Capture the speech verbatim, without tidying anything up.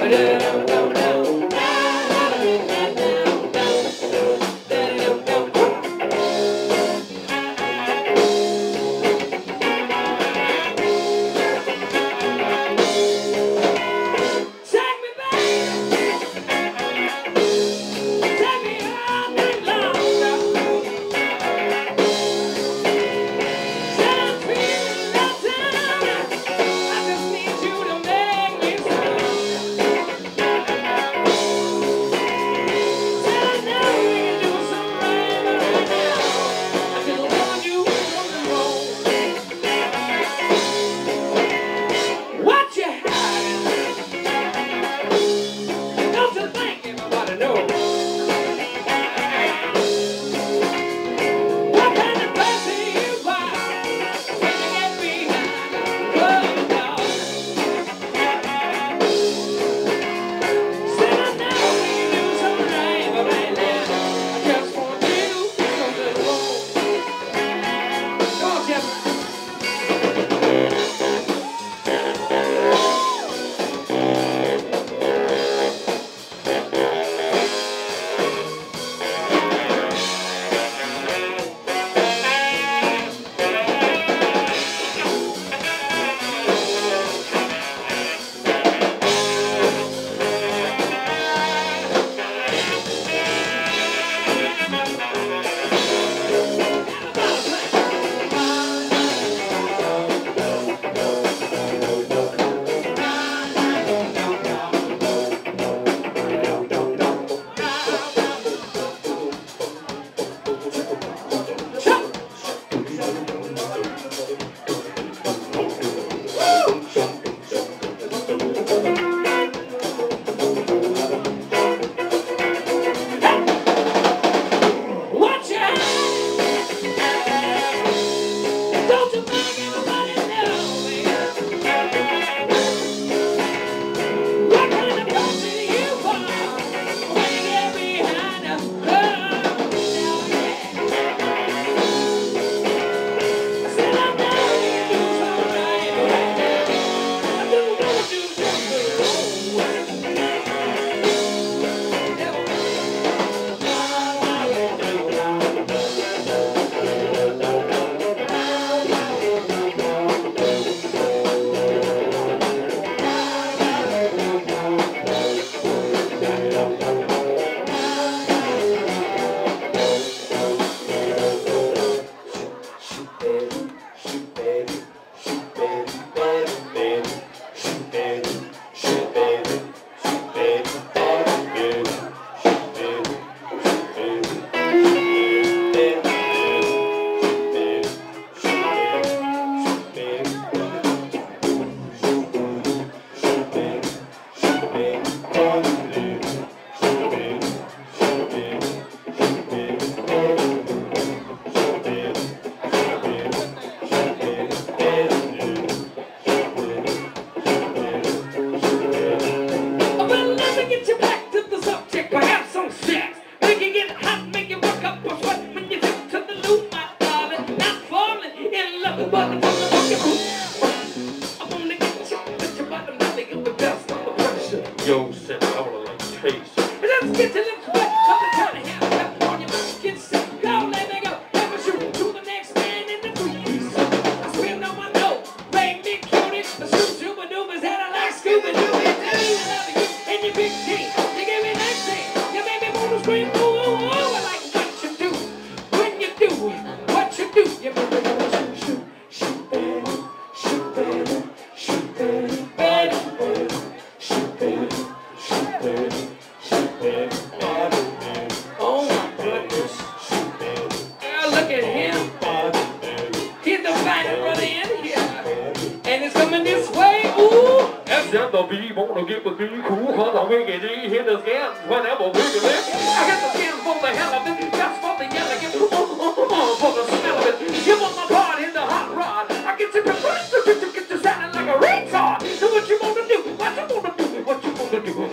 Yo, said I wanna like taste. Let's get to the foot. Come to kind of half on your back. Get set, go, let me go. Never shoot to the next man in the breeze. I swim on my nose, bang me cutie. The shoot super doobers that I like Scooby Doo. I love you and your big team. You give me that thing. You make me want to scream, ooh, ooh, ooh. I like what you do when you do what you do. You make me want to shoot, shoot, shoot, baby, shoot, baby, shoot, baby, baby, baby. Shoot, baby, shoot, baby, shoot, baby, baby. Oh my goodness. Shoot, baby. Girl, look at him. He's the finest brother in here. And it's coming this way. Ooh. F Z the B wanna get with me cool, cause I'm wicked G, hit the scans whenever we can live. I got the skins for the hell of it, just for the elegant, uh, uh, uh, for the smell of it. Give up my part in the hot rod. I get you to get you sounding like a retard. So what you wanna do? What you wanna do? What you wanna do?